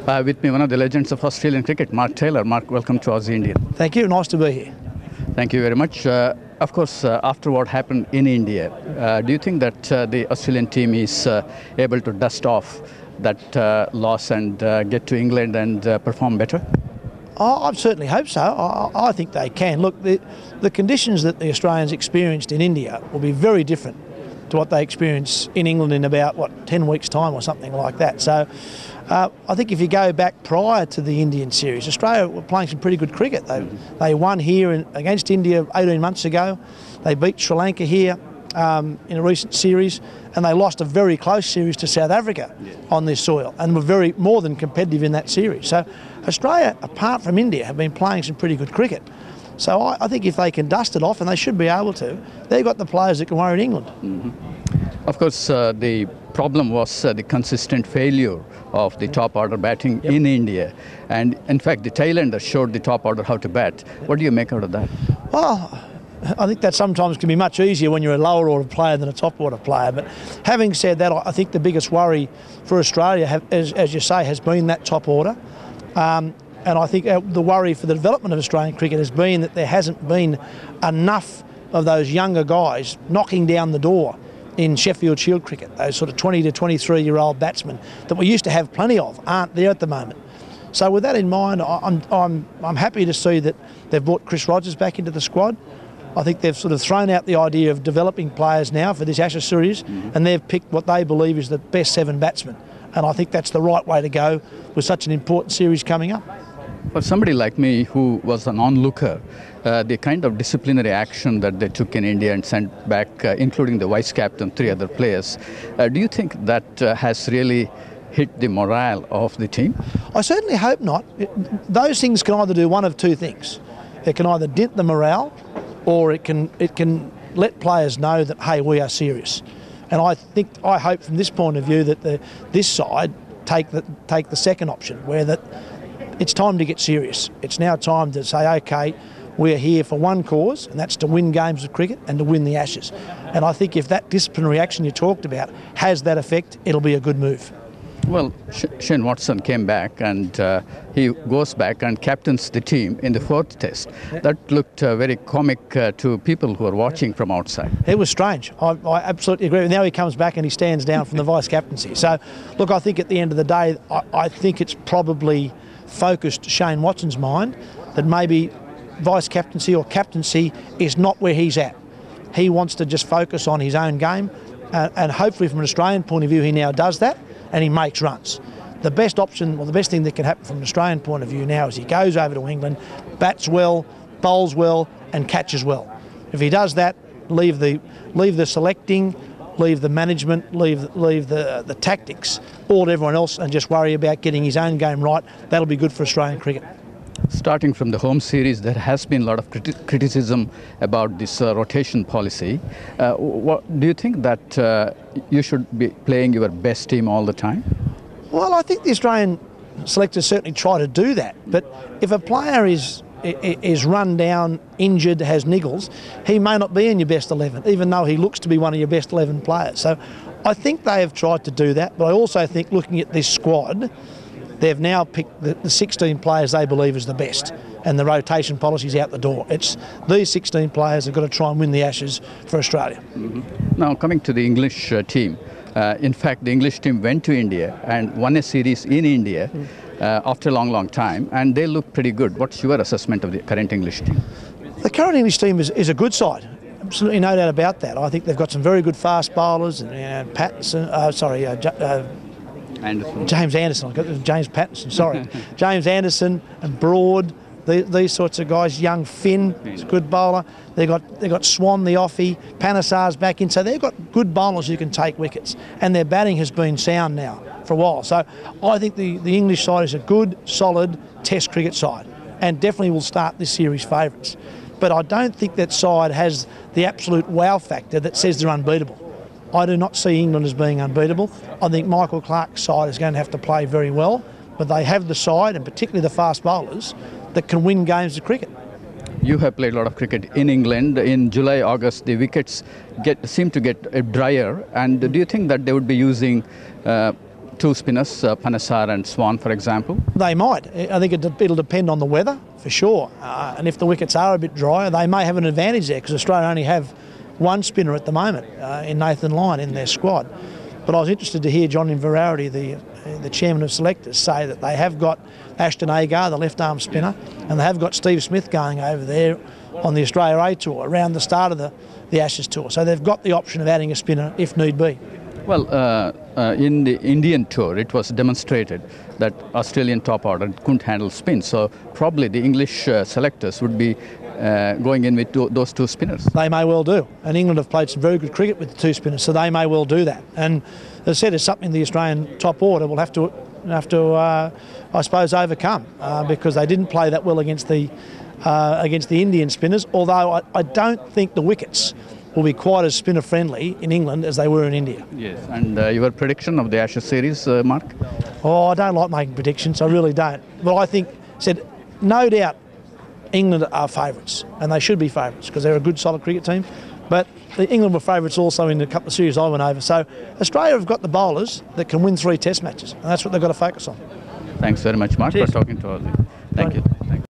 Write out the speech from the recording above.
With me, one of the legends of Australian cricket, Mark Taylor. Mark, welcome to Aussie Indian. Thank you. Nice to be here. Thank you very much. Of course, after what happened in India, do you think that the Australian team is able to dust off that loss and get to England and perform better? I certainly hope so. I think they can. Look, the conditions that the Australians experienced in India will be very different to what they experience in England in about, 10 weeks' time or something like that. So I think if you go back prior to the Indian series, Australia were playing some pretty good cricket. They won here against India 18 months ago. They beat Sri Lanka here in a recent series, and they lost a very close series to South Africa on this soil and were more than competitive in that series. So Australia, apart from India, have been playing some pretty good cricket. So I think if they can dust it off, and they should be able to, they've got the players that can worry England. Of course, the problem was the consistent failure of the top order batting in India. And in fact, the tailender showed the top order how to bat. What do you make out of that? Well, I think that sometimes can be much easier when you're a lower order player than a top order player. But having said that, I think the biggest worry for Australia, as you say, has been that top order. And I think the worry for the development of Australian cricket has been that there hasn't been enough of those younger guys knocking down the door in Sheffield Shield cricket. Those sort of 20 to 23-year-old batsmen that we used to have plenty of aren't there at the moment. So with that in mind, I'm happy to see that they've brought Chris Rogers back into the squad. I think they've sort of thrown out the idea of developing players now for this Ashes series, and they've picked what they believe is the best 7 batsmen. And I think that's the right way to go with such an important series coming up. For somebody like me who was an onlooker, the kind of disciplinary action that they took in India and sent back, including the vice captain, 3 other players, do you think that has really hit the morale of the team? I certainly hope not. Those things can either do one of 2 things. It can either dent the morale, or it can let players know that, hey, we are serious. And I hope from this point of view that this side take the second option, where that it's time to get serious. It's now time to say, okay, we're here for one cause, and that's to win games of cricket and to win the Ashes. And I think if that disciplinary action you talked about has that effect, it'll be a good move. Well, Shane Watson came back, and he goes back and captains the team in the 4th test. That looked very comic to people who are watching from outside. It was strange. I absolutely agree. Now he comes back and he stands down from the vice captaincy. So, look, I think at the end of the day, I think it's probably focused Shane Watson's mind that maybe vice captaincy or captaincy is not where he's at. He wants to just focus on his own game, and hopefully from an Australian point of view he now does that and he makes runs. The best option, or the best thing that can happen from an Australian point of view now is he goes over to England, bats well, bowls well and catches well. If he does that, leave the selecting, leave the management, leave the tactics all to everyone else, and just worry about getting his own game right. That'll be good for Australian cricket. Starting from the home series, there has been a lot of criticism about this rotation policy. What, do you think that you should be playing your best team all the time? Well, I think the Australian selectors certainly try to do that. But if a player is run down, injured, has niggles, he may not be in your best 11, even though he looks to be one of your best 11 players. So I think they have tried to do that, but I also think looking at this squad, they've now picked the 16 players they believe is the best, and the rotation policy's out the door. It's these 16 players have got to try and win the Ashes for Australia. Now, coming to the English team, in fact, the English team went to India and won a series in India after a long time, and they look pretty good. What's your assessment of the current English team? The current English team is a good side. Absolutely no doubt about that. I think they've got some very good fast bowlers, and Anderson. James Anderson, James Pattinson, sorry. James Anderson and Broad, these sorts of guys. Young Finn is a good bowler. They got Swan, the offie. Panesar's back in. So they've got good bowlers who can take wickets. And their batting has been sound now for a while. So I think the English side is a good, solid Test cricket side, and definitely will start this series favourites. But I don't think that side has the absolute wow factor that says they're unbeatable. I do not see England as being unbeatable. I think Michael Clarke's side is going to have to play very well, but they have the side, and particularly the fast bowlers, that can win games of cricket. You have played a lot of cricket in England. In July, August, the wickets seem to get drier. And do you think that they would be using two spinners, Panesar and Swan, for example? They might. I think it'll depend on the weather, for sure. And if the wickets are a bit drier, they may have an advantage there, because Australia only have one spinner at the moment in Nathan Lyon in their squad. But I was interested to hear John Inverarity, the chairman of selectors, say that they have got Ashton Agar, the left-arm spinner, and they have got Steve Smith going over there on the Australia A Tour around the start of the Ashes Tour. So they've got the option of adding a spinner if need be. Well, in the Indian tour, it was demonstrated that Australian top order couldn't handle spin. So probably the English selectors would be going in with those two spinners. They may well do. And England have played some very good cricket with the two spinners, so they may well do that. And as I said, it's something the Australian top order will have to I suppose, overcome because they didn't play that well against the Indian spinners, although I don't think the wickets will be quite as spinner friendly in England as they were in India. Yes, and your prediction of the Ashes series, Mark? Oh, I don't like making predictions, I really don't. But I think, no doubt England are favourites, and they should be favourites because they're a good solid cricket team. But England were favourites also in a couple of series I went over. So Australia have got the bowlers that can win 3 test matches, and that's what they've got to focus on. Thanks very much, Mark, Cheers. for talking to us. Thank you.